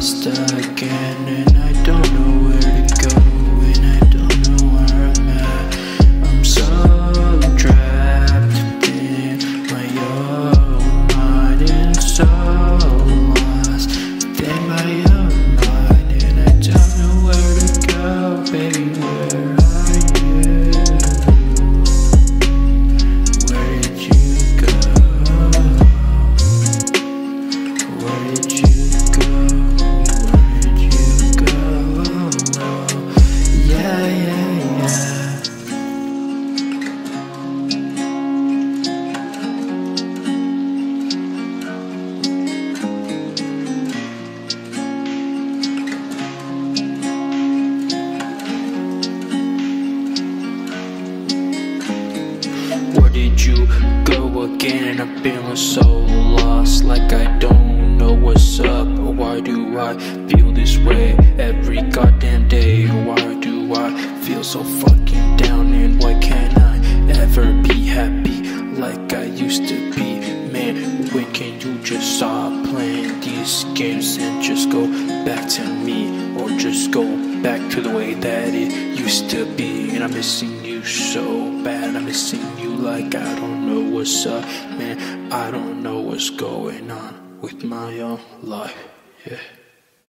lost again, and I don't know where to go, and I don't know where I'm at. I'm so trapped in my own mind and so lost within my own mind, and I don't know where to go, baby, where are you? Where did you go? Where did you go? Where did you go? Yeah, yeah, yeah. Where did you go again? And I'm feeling so lost, like I don't know what's up. Why do I feel this way every goddamn day? Why do I feel so fucking down? And why can't I ever be happy like I used to be? Man, when can you just stop playing these games and just go back to me? Or just go back to the way that it used to be? And I'm missing you so bad, I'm missing you like I don't know what's up. Man, I don't know what's going on with my own life, yeah.